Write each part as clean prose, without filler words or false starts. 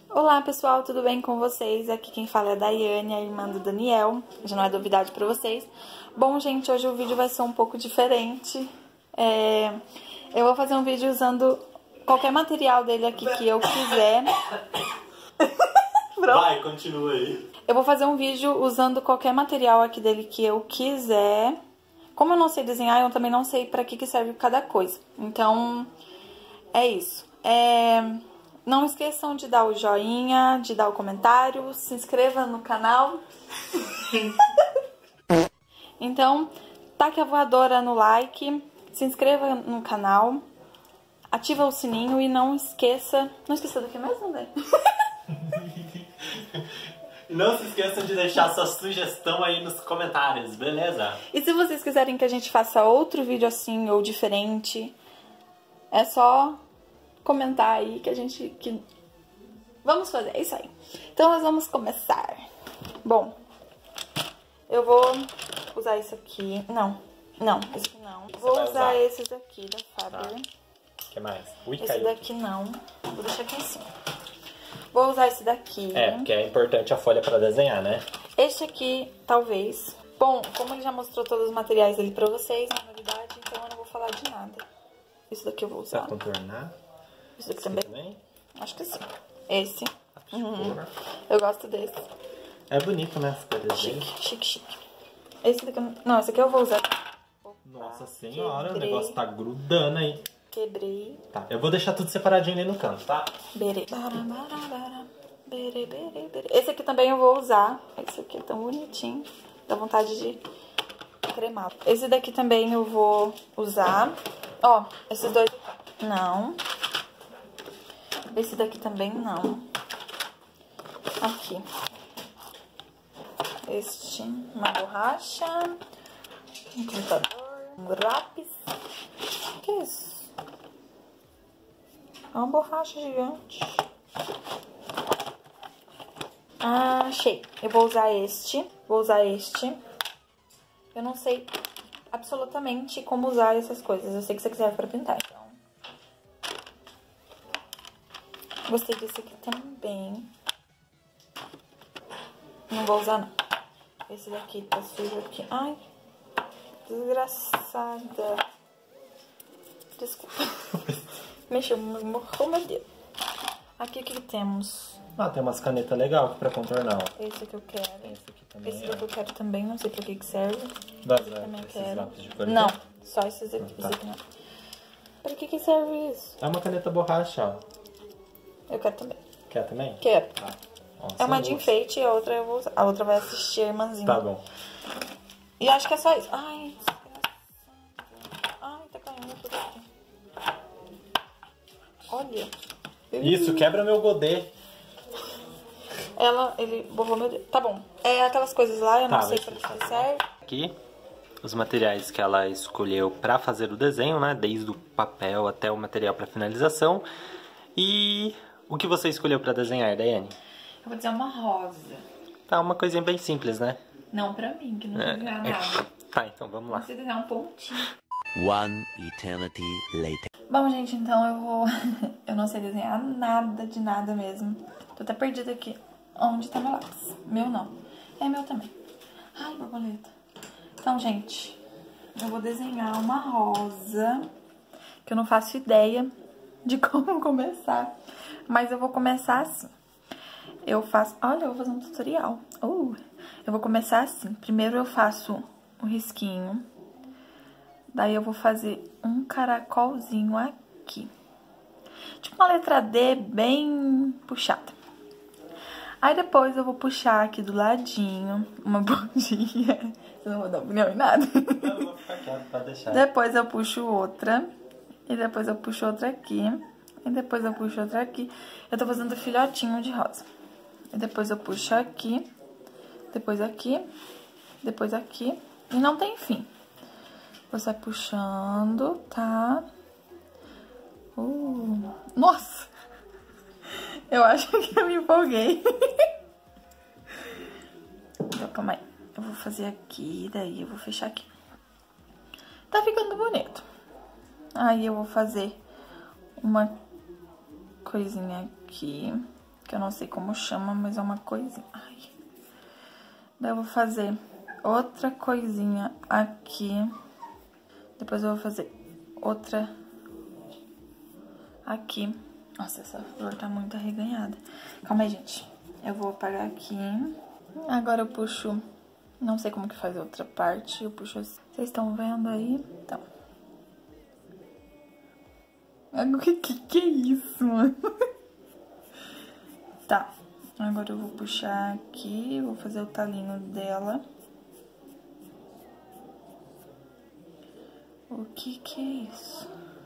Olá pessoal, tudo bem com vocês? Aqui quem fala é a Daiane, a irmã do Daniel. Já não é novidade pra vocês. Bom, gente, hoje o vídeo vai ser um pouco diferente. Eu vou fazer um vídeo usando qualquer material dele aqui que eu quiser. Vai, continua aí. Eu vou fazer um vídeo usando qualquer material aqui dele que eu quiser. Como eu não sei desenhar, eu também não sei pra que serve cada coisa. Então, é isso. Não esqueçam de dar o joinha, de dar o comentário, se inscreva no canal. Então, taque a voadora no like, se inscreva no canal, ativa o sininho e não esqueça... Não esqueça do que mesmo, né? E não se esqueçam de deixar sua sugestão aí nos comentários, beleza? E se vocês quiserem que a gente faça outro vídeo assim ou diferente, é só comentar aí que a gente... Vamos fazer, é isso aí. Então nós vamos começar. Bom, eu vou usar isso aqui. Não, esse aqui não. Vou usar esses daqui da Faber. O que mais? Esse caiu. Daqui não. Vou deixar aqui em cima. Vou usar esse daqui. Porque é importante a folha pra desenhar, né? Este aqui, talvez. Bom, como ele já mostrou todos os materiais dele pra vocês, não é novidade, então eu não vou falar de nada. Isso daqui eu vou usar. Pra contornar? Isso daqui também? Acho que sim. Esse. Eu gosto desse. É bonito, né? Chique. Esse daqui... Não, esse aqui eu vou usar. Opa, nossa senhora, o negócio tá grudando aí. Quebrei. Tá, eu vou deixar tudo separadinho ali no canto, tá? Esse aqui também eu vou usar. Esse aqui é tão bonitinho. Dá vontade de cremar. Esse daqui também eu vou usar. Ó, esses dois... Não. Esse daqui também não. Aqui. Uma borracha. Um computador. Um lápis. O que é isso? É uma borracha gigante. Ah, achei. Eu vou usar este. Eu não sei absolutamente como usar essas coisas. Eu sei que isso aqui serve pra pintar, então... Gostei desse aqui também. Não vou usar, não. Esse daqui tá sujo aqui. Ai, desgraçada. Desculpa. Morreu meu dedo. Aqui o que temos? Tem umas canetas legais pra contornar, ó. Esse aqui eu quero. Esse aqui também. Esse daqui eu quero também, não sei pra que serve. Também quero. Não, só esses aqui. Esse aqui não. Pra que serve isso? É uma caneta borracha, ó. Eu quero também. Quer também? Quero. Nossa, é uma de enfeite e a outra eu vou usar. A outra vai assistir a irmãzinha. Tá bom. E eu acho que é só isso. Ai, tá caindo tudo aqui. Olha. Isso, quebra meu godê. Ele borrou meu dedo. Tá bom. É aquelas coisas lá, eu não sei pra que serve. Aqui, os materiais que ela escolheu pra fazer o desenho, né? Desde o papel até o material pra finalização. E o que você escolheu pra desenhar, Daiane? Eu vou desenhar uma rosa. Tá, uma coisinha bem simples, né? Não pra mim, que não sei desenhar nada. Tá, então vamos lá. Não sei desenhar um pontinho. One eternity later. Bom, gente, então eu vou... eu não sei desenhar nada de nada mesmo. Tô até perdida aqui. Onde tá meu lápis? Meu não. É meu também. Ai, borboleta. Então, gente, eu vou desenhar uma rosa. Que eu não faço ideia de como começar. Mas eu vou começar assim. Olha, eu vou fazer um tutorial. Eu vou começar assim. Primeiro eu faço um risquinho. Daí eu vou fazer um caracolzinho aqui. Tipo uma letra D bem puxada. Aí depois eu vou puxar aqui do ladinho uma bundinha. Eu não vou dar opinião em nada. Eu vou ficar quieto pra deixar. Depois eu puxo outra. E depois eu puxo outra aqui. E depois eu puxo outra aqui. Eu tô fazendo filhotinho de rosa. E depois eu puxo aqui. Depois aqui. Depois aqui. E não tem fim. Você vai puxando, tá? Nossa! Eu acho que eu me empolguei. Então, calma aí. Eu vou fazer aqui, daí eu vou fechar aqui. Tá ficando bonito. Aí eu vou fazer uma coisinha aqui. que eu não sei como chama, mas é uma coisinha. Ai. Daí eu vou fazer outra coisinha aqui. Depois eu vou fazer outra aqui. Nossa, essa flor tá muito arreganhada. Calma aí, gente. Eu vou apagar aqui. Agora eu puxo... Não sei como que faz a outra parte. Eu puxo assim. Vocês estão vendo aí? Então. Que é isso, mano? Tá. Agora eu vou puxar aqui. Vou fazer o talinho dela. O que é isso?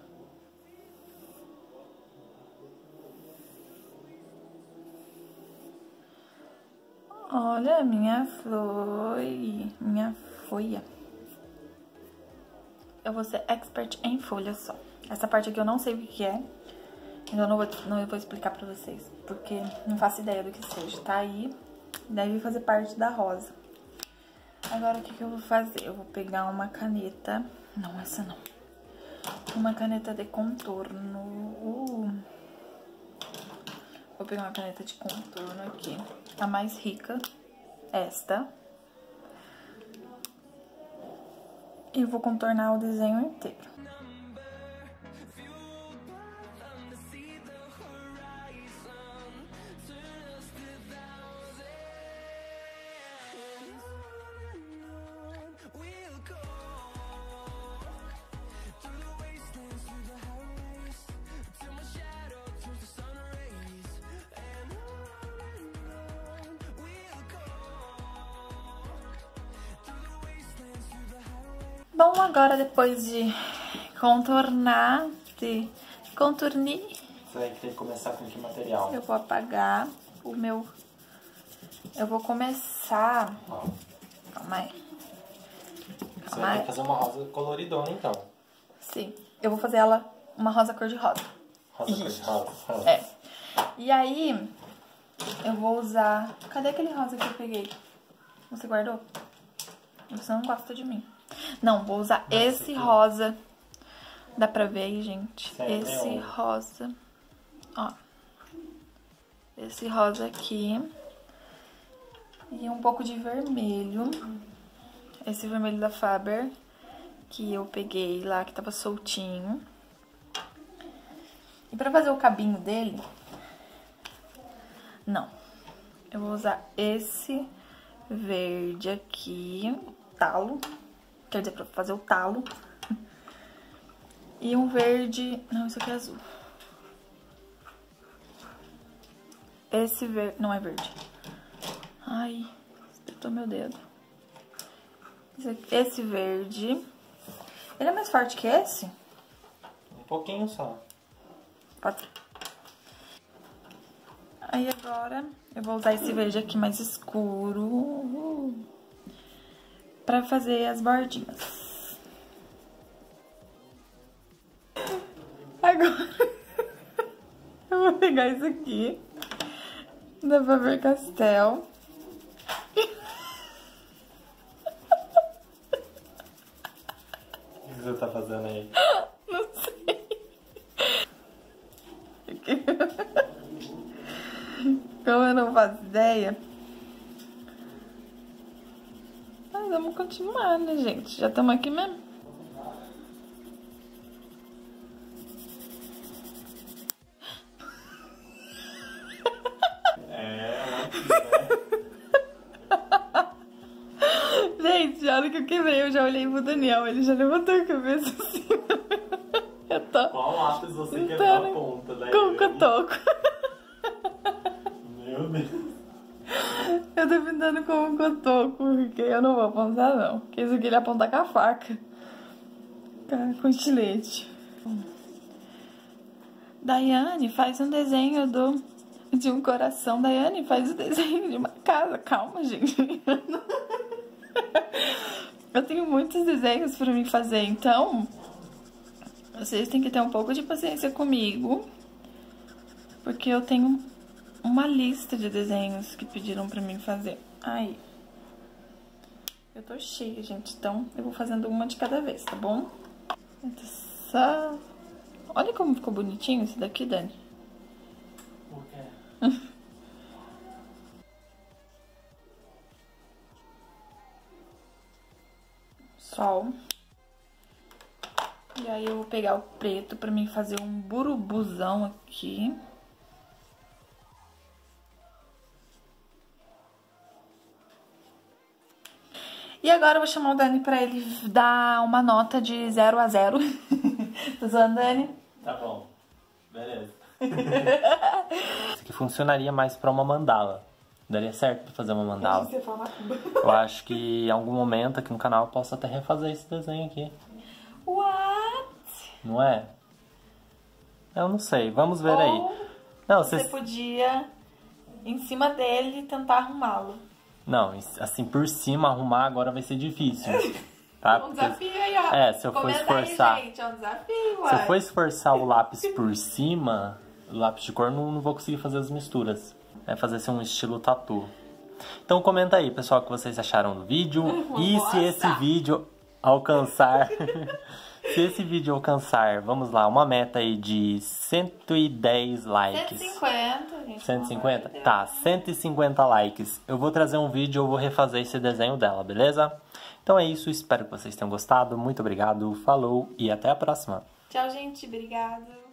Olha, minha flor, minha folha. Eu vou ser expert em folha só. Essa parte aqui eu não sei o que é. Então eu vou explicar pra vocês, porque não faço ideia do que seja. Tá aí, deve fazer parte da rosa. Agora o que eu vou fazer? Eu vou pegar uma caneta. Não, essa não. Uma caneta de contorno. Vou pegar uma caneta de contorno aqui. A mais rica. Esta. E vou contornar o desenho inteiro. Bom, agora depois de contornar, você vai ter que começar com que material? Eu vou apagar o meu... Eu vou começar... Calma aí. Você vai ter que fazer uma rosa coloridona, então. Sim. Eu vou fazer ela uma rosa cor-de-rosa. Rosa cor-de-rosa? É. E aí, eu vou usar... Cadê aquele rosa que eu peguei? Você guardou? Você não gosta de mim. Não, vou usar esse rosa. Dá pra ver aí, gente? Esse rosa. Ó. Esse rosa aqui. E um pouco de vermelho. Esse vermelho da Faber. Que eu peguei lá, que tava soltinho. E pra fazer o cabinho dele... Não. Eu vou usar esse verde aqui. Talo. Quer dizer, pra fazer o talo. E um verde... Não, isso aqui é azul. Esse verde... Não é verde. Ai, espetou meu dedo. Esse verde... Ele é mais forte que esse? Um pouquinho só. Pode ser. Aí agora eu vou usar esse verde aqui mais escuro. Pra fazer as bordinhas. Agora eu vou pegar isso aqui da Faber-Castell. O que você tá fazendo aí? Não sei. Como eu não faço ideia. Mas vamos continuar, né, gente? Já estamos aqui mesmo. Gente, a hora que eu quebrei, eu já olhei pro Daniel. Ele já levantou a cabeça assim. Eu tô... Qual lápis você quebrou a ponta daí? Com o cotoco. Meu Deus. Eu tô pintando com um cotoco, porque eu não vou apontar, não. Porque isso aqui ele aponta com a faca. Com estilete. Daiane faz um desenho de um coração. Daiane faz o desenho de uma casa. Calma, gente. Eu tenho muitos desenhos pra mim fazer, então... Vocês têm que ter um pouco de paciência comigo. Porque eu tenho... uma lista de desenhos que pediram pra mim fazer. Aí. Eu tô cheia, gente. Então, eu vou fazendo uma de cada vez, tá bom? Olha como ficou bonitinho esse daqui, Dani. Por quê? sol. E aí eu vou pegar o preto pra mim fazer um burubuzão aqui. E agora eu vou chamar o Dani pra ele dar uma nota de 0 a 0. Tá zoando, Dani? Tá bom. Beleza. Isso aqui funcionaria mais pra uma mandala. Daria certo pra fazer uma mandala. Eu acho que em algum momento aqui no canal eu posso até refazer esse desenho aqui. What? Não é? Eu não sei. Vamos ver aí. Não, você podia, em cima dele, tentar arrumá-lo. Não, assim, por cima arrumar agora vai ser difícil. Tá? É um desafio aí, ó. É, se eu for esforçar. Aí, gente, é um desafio, uai. Se eu for esforçar o lápis por cima, o lápis de cor, não vou conseguir fazer as misturas. É fazer assim um estilo tatu. Então comenta aí, pessoal, o que vocês acharam do vídeo. E se esse vídeo alcançar... Se esse vídeo alcançar, vamos lá, uma meta aí de 110 likes. 150, gente. 150? Tá, 150 likes. Eu vou trazer um vídeo, eu vou refazer esse desenho dela, beleza? Então é isso, espero que vocês tenham gostado. Muito obrigado, falou e até a próxima. Tchau, gente. Obrigada.